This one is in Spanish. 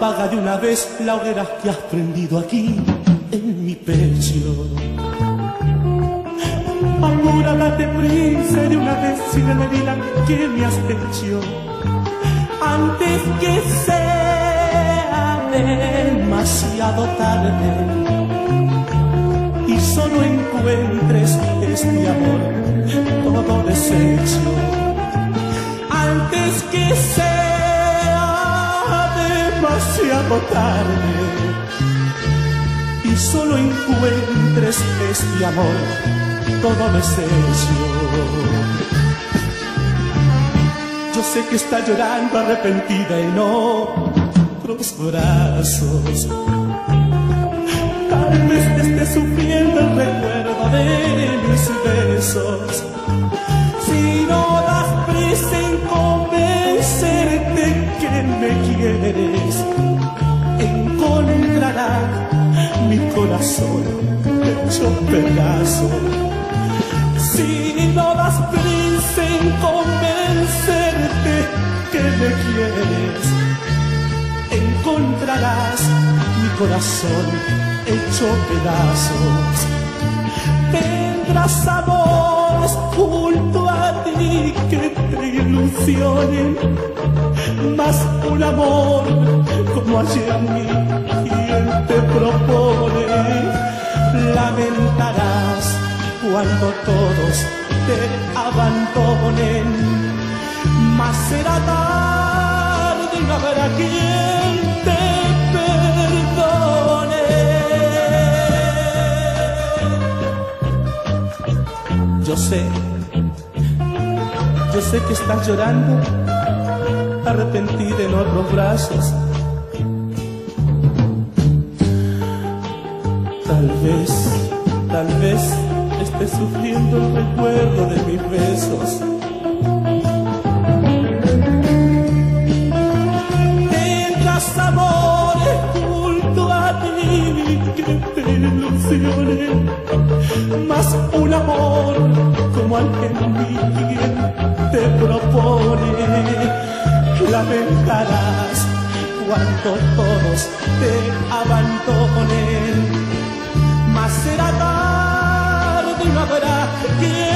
apaga de una vez la hoguera que has prendido aquí en mi pecho. Amor, date prisa de una vez y me revela que me has hecho antes que sea demasiado tarde y solo encuentres este amor todo deshecho. Antes que sea demasiado tarde y solo encuentres este amor todo deshecho. Yo sé que está llorando arrepentida en otros brazos. Tal vez te esté sufriendo el recuerdo de mis besos. Si no das prisa en convencerte que me quieres, encontrará mi corazón hecho pedazo. Si no das prisa en convencerte que me quieres, encontrarás mi corazón hecho pedazos. Tendrás amores junto a ti que te ilusionen, más un amor como ayer a mí quien te propone. Lamentarás cuando todos te abandonen, mas será tarde y no habrá quien te perdone. Yo sé que estás llorando, arrepentida en otros brazos. Tal vez estés sufriendo el recuerdo de mis besos. Tendrás amores junto a ti que te ilusionen, más un amor como al que mí quien te propone. Lamentarás cuando todos te abandonen, mas será tarde y no habrá quien